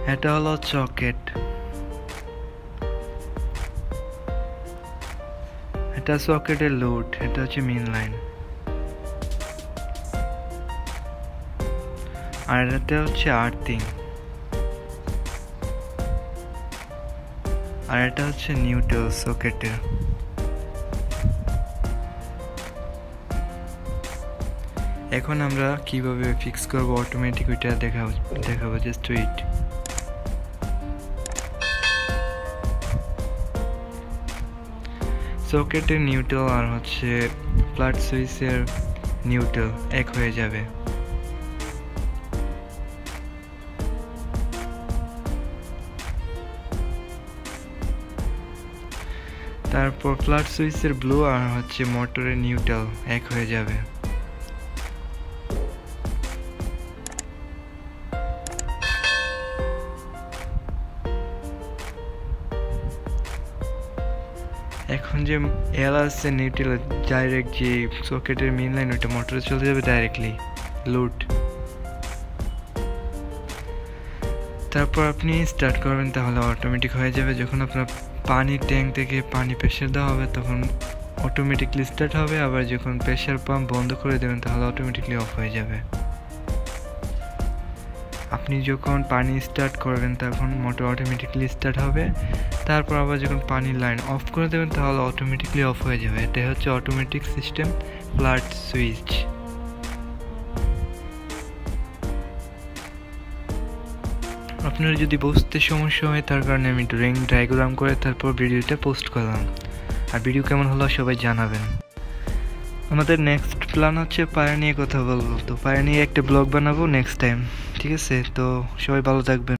এটা হলো সকেট, এটা সকেটের লোড, এটা হচ্ছে মেইন লাইন। আর এটা হচ্ছে আর্থিং, আর এটা হচ্ছে নিউট্রাল সকেটের। এখন আমরা কিভাবে ফিক্স করব অটোমেটিক ওইটা দেখাবো জাস্ট ওয়েট। সকেটের নিউট্রাল আর হচ্ছে ফ্ল্যাট সুইচের নিউট্রাল এক হয়ে যাবে। তারপর ফ্ল্যাট সুইচের ব্লু আর হচ্ছে মোটরের নিউট্রাল এক হয়ে যাবে। এখন যে এল আছে নিউট্রাল ডাইরেক্ট যে সকেটের মেইন লাইন ওইটা মোটরে চলে যাবে ডাইরেক্টলি লোড। তারপর আপনি স্টার্ট করবেন, তাহলে অটোমেটিক হয়ে যাবে। যখন আপনার পানির ট্যাঙ্ক থেকে পানি প্রেশার দেওয়া হবে তখন অটোমেটিকলি স্টার্ট হবে, আবার যখন প্রেশার পাম্প বন্ধ করে দেবেন তাহলে অটোমেটিকলি অফ হয়ে যাবে। আপনি যখন পানি স্টার্ট করবেন তখন মোটর অটোমেটিকলি স্টার্ট হবে, তারপর আবার যখন পানির লাইন অফ করে দেবেন তাহলে অটোমেটিকলি অফ হয়ে যাবে। এটাই হচ্ছে অটোমেটিক সিস্টেম ফ্ল্যাট সুইচ। আপনার যদি বুঝতে সমস্যা হয় তার কারণে আমি ডায়াগ্রাম করে তারপর ভিডিওটা পোস্ট করলাম। আর ভিডিও কেমন হলো সবাই জানাবেন। আমাদের নেক্সট প্ল্যান হচ্ছে পায়রা নিয়ে কথা বলবো, তো পায়রা নিয়ে একটা ব্লগ বানাবো নেক্সট টাইম, ঠিক আছে? তো সবাই ভালো থাকবেন।